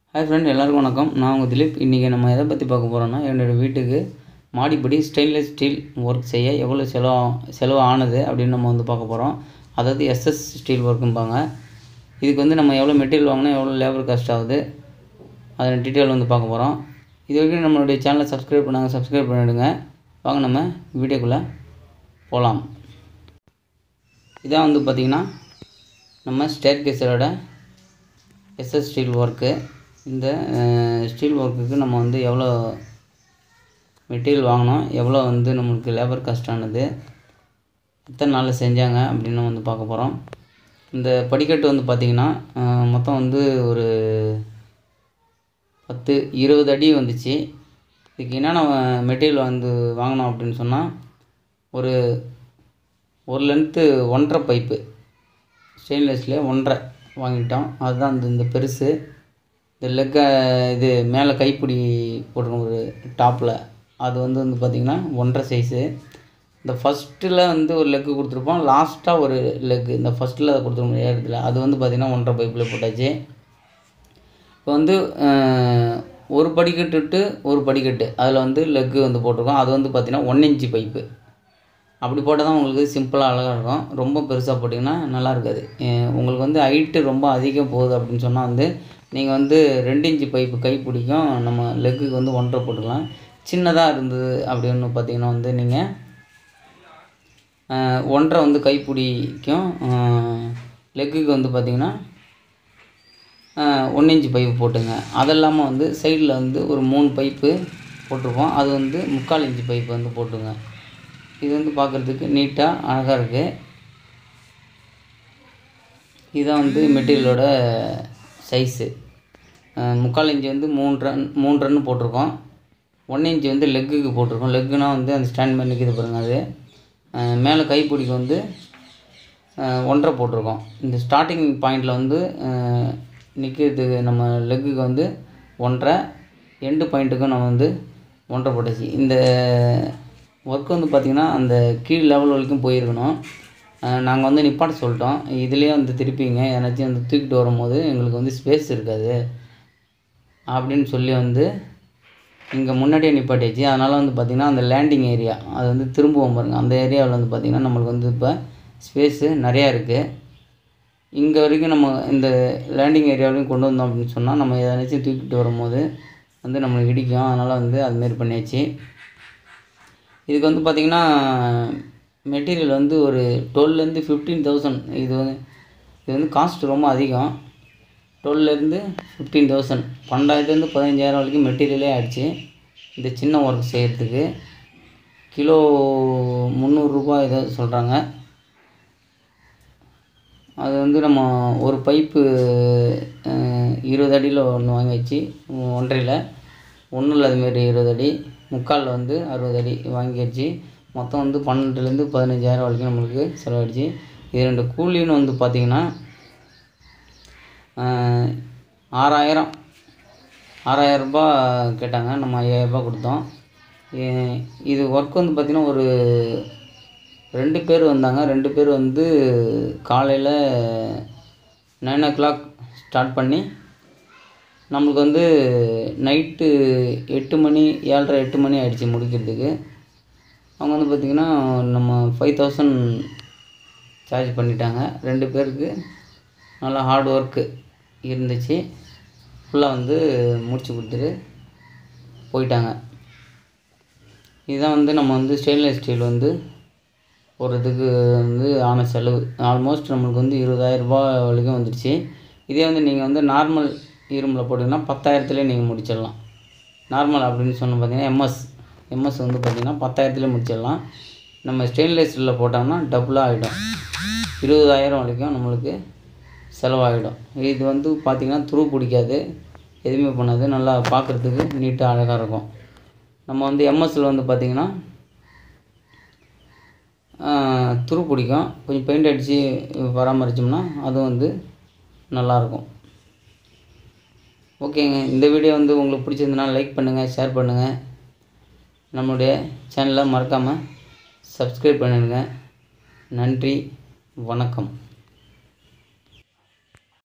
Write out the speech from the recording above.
Hi friend, எல்லாருக்கும் வணக்கம். நான் உங்கள் திலீப். இன்றைக்கி நம்ம எதை பற்றி பார்க்க போகிறோன்னா, என்னோடய வீட்டுக்கு மாடிப்படி ஸ்டெயின்லெஸ் ஸ்டீல் ஒர்க் செய்ய எவ்வளோ செலவு ஆனது அப்படின்னு நம்ம வந்து பார்க்க போகிறோம். அதாவது எஸ்எஸ் ஸ்டீல் ஒர்க்கும்பாங்க. இதுக்கு வந்து நம்ம எவ்வளோ மெட்டீரியல் வாங்கினா எவ்வளோ லேபர் காஸ்ட் ஆகுது, அதை டீட்டெயில் வந்து பார்க்க போகிறோம். இது வரைக்கும் நம்மளுடைய சேனலை சப்ஸ்கிரைப் பண்ணிவிடுங்க. வாங்க நம்ம வீடியோக்குள்ளே போகலாம். இதான் வந்து பார்த்திங்கன்னா நம்ம ஸ்டேர் கேஸரோட எஸ்எஸ் ஸ்டீல் ஒர்க்கு. இந்த ஸ்டீல் ஒர்க்குக்கு நம்ம வந்து எவ்வளோ மெட்டீரியல் வாங்கினோம், எவ்வளோ வந்து நம்மளுக்கு லேபர் காஸ்ட் ஆனது, எத்தனை நாளில் செஞ்சாங்க அப்படின்னு வந்து பார்க்க போகிறோம். இந்த படிக்கட்டு வந்து பார்த்திங்கன்னா மொத்தம் வந்து ஒரு 10-20 அடி வந்துச்சு. இதுக்கு என்னென்ன மெட்டீரியல் வந்து வாங்கினோம் அப்படின்னு சொன்னால், ஒரு லென்த்து 1.5 பைப்பு ஸ்டெயின்லெஸ்லேயே 1.5 வாங்கிட்டோம். அதுதான் இந்த பெருசு. இந்த லெக்கை இது மேலே கைப்பிடி போட்டிருக்கோம் ஒரு டாப்பில், அது வந்து பார்த்திங்கன்னா 1.5 சைஸு. இந்த ஃபஸ்ட்டில் வந்து ஒரு லெக்கு கொடுத்துருப்போம், லாஸ்ட்டாக ஒரு லெக்கு இந்த ஃபஸ்ட்டில் அதை கொடுத்துருப்போம் ஏறத்தில், அது வந்து பார்த்திங்கன்னா 1.5 பைப்பில் போட்டாச்சு. இப்போ வந்து ஒரு படிக்கட்டு அதில் வந்து லெக்கு வந்து போட்டிருக்கோம். அது வந்து பார்த்திங்கன்னா 1 இன்ச்சு பைப்பு. அப்படி போட்டால் தான் உங்களுக்கு சிம்பிளாக அழகாக இருக்கும். ரொம்ப பெருசாக போட்டிங்கன்னா நல்லா இருக்காது. உங்களுக்கு வந்து ஹைட்டு ரொம்ப அதிகம் போகுது அப்படின்னு சொன்னால் வந்து நீங்கள் வந்து 2 இன்ச்சு பைப்பு கைப்பிடிக்கும் நம்ம லெக்குக்கு வந்து 1.5 போட்டுக்கலாம். சின்னதாக இருந்தது அப்படின்னு பார்த்திங்கன்னா வந்து நீங்கள் 1.5 வந்து கைப்பிடிக்கும் லெக்குக்கு வந்து பார்த்திங்கன்னா 1 இன்ச்சு பைப்பு போட்டுங்க. அது இல்லாமல் வந்து சைடில் வந்து ஒரு 3 பைப்பு போட்டிருப்போம், அது வந்து 3/4 இன்ச்சு பைப்பு வந்து போட்டுங்க. இது வந்து பார்க்குறதுக்கு நீட்டாக அழகாக இருக்குது. இதுதான் வந்து மெட்டீரியலோட சைஸு. 3/4 இன்ச்சு வந்து 3 ரன்னு போட்டிருக்கோம். 1 இன்ச்சு வந்து லெக்குக்கு போட்டிருக்கோம். லெக்குனால் வந்து அந்த ஸ்டாண்ட் பண்ணி நிற்கிது பாருங்கள், அது மேலே கைப்பிடிக்கு வந்து 1.5 போட்டிருக்கோம். இந்த ஸ்டார்டிங் பாயிண்டில் வந்து நிற்கிறதுக்கு நம்ம லெக்குக்கு வந்து 1.5, எண்டு பாயிண்ட்டுக்கும் நம்ம வந்து 1.5 போட்டாச்சு. இந்த ஒர்க் வந்து பார்த்திங்கன்னா அந்த கீழ் லெவல் வரைக்கும் போயிருக்கணும். நாங்கள் வந்து நிப்பாட்ட சொல்லிட்டோம். இதுலேயே வந்து திருப்பிங்க ஏன்னாச்சும் வந்து தூக்கிட்டு வரும்போது எங்களுக்கு வந்து ஸ்பேஸ் இருக்காது அப்படின்னு சொல்லி வந்து இங்கே முன்னாடியே நிப்பாட்டியாச்சு. அதனால் வந்து பார்த்திங்கன்னா அந்த லேண்டிங் ஏரியா அது வந்து திரும்புவோம் பாருங்கள், அந்த ஏரியாவில் வந்து பார்த்திங்கன்னா நம்மளுக்கு வந்து இப்போ ஸ்பேஸு நிறையா இருக்குது. இங்கே வரைக்கும் நம்ம இந்த லேண்டிங் ஏரியாவிலையும் கொண்டு வந்தோம் அப்படின்னு சொன்னால் நம்ம எதனாச்சும் தூக்கிட்டு வரும்போது வந்து நம்மளுக்கு இடிக்கும். அதனால் வந்து அதுமாரி பண்ணியாச்சு. இதுக்கு வந்து பார்த்திங்கன்னா மெட்டீரியல் வந்து ஒரு 12,000 to 15,000. இது வந்து காஸ்ட் ரொம்ப அதிகம். 12,000 to 15,000, 12,000 to 15,000 வரைக்கும் மெட்டீரியலே ஆகிடுச்சு. இந்த சின்ன ஒர்க் செய்கிறதுக்கு கிலோ 300 ரூபாய் ஏதோ சொல்கிறாங்க. அது வந்து நம்ம ஒரு பைப்பு 20 அடியில் ஒன்று வாங்கி வச்சு 1.5ல் ஒன்றில் அதுமாரி 20 அடி, 3/4 வந்து 60 அடி வாங்கி வச்சு மொத்தம் வந்து 12,000 to 15,000 வரைக்கும் நம்மளுக்கு செலவாயிடுச்சு. இது 2 கூலின்னு வந்து பார்த்திங்கன்னா 6,000 ரூபாய் கேட்டாங்க. நம்ம 5,000 ரூபாய் கொடுத்தோம். இது ஒர்க் வந்து பார்த்திங்கன்னா ஒரு 2 பேர் வந்தாங்க. 2 பேர் வந்து காலையில் 9 o'clock ஸ்டார்ட் பண்ணி நம்மளுக்கு வந்து நைட்டு 8 மணி 7:30 8 மணி ஆகிடுச்சி முடிக்கிறதுக்கு. அவங்க வந்து பார்த்திங்கன்னா நம்ம 5,000 சார்ஜ் பண்ணிட்டாங்க. 2 பேருக்கு நல்லா ஹார்ட் ஒர்க்கு இருந்துச்சு. ஃபுல்லாக வந்து முடிச்சு கொடுத்துட்டு போயிட்டாங்க. இதுதான் வந்து நம்ம வந்து ஸ்டெயின்லெஸ் ஸ்டீல் வந்து போடுறதுக்கு வந்து ஆன செலவு. ஆல்மோஸ்ட் நம்மளுக்கு வந்து 20,000 ரூபாய் வரைக்கும் வந்துடுச்சு. இதே வந்து நீங்கள் வந்து நார்மல் இரும்பில் போட்டிங்கன்னா 10,000த்துலேயே நீங்கள் முடிச்சிடலாம். நார்மல் அப்படின்னு சொன்ன பார்த்திங்கன்னா எம்எஸ் வந்து பார்த்திங்கன்னா 10,000த்துலேயே முடிச்சிடலாம். நம்ம ஸ்டெயின்லெஸ்ஸில் போட்டோம்னா டபுளாக ஆகிடும், 20,000 வரைக்கும் நம்மளுக்கு செலவாகிடும். இது வந்து பார்த்திங்கன்னா துரு பிடிக்காது, எதுவுமே பண்ணாது, நல்லா பார்க்குறதுக்கு நீட்டாக அழகாக இருக்கும். நம்ம வந்து எம்எஸ்சில் வந்து பார்த்திங்கன்னா துரு பிடிக்கும். கொஞ்சம் பெயிண்ட் அடித்து பராமரித்தோம்னா அதுவும் வந்து நல்லாயிருக்கும். ஓகேங்க, இந்த வீடியோ வந்து உங்களுக்கு பிடிச்சிருந்ததுனா லைக் பண்ணுங்கள், ஷேர் பண்ணுங்கள். நம்மளுடைய சேனலை மறக்காமல் சப்ஸ்கிரைப் பண்ணிடுங்க. நன்றி, வணக்கம்.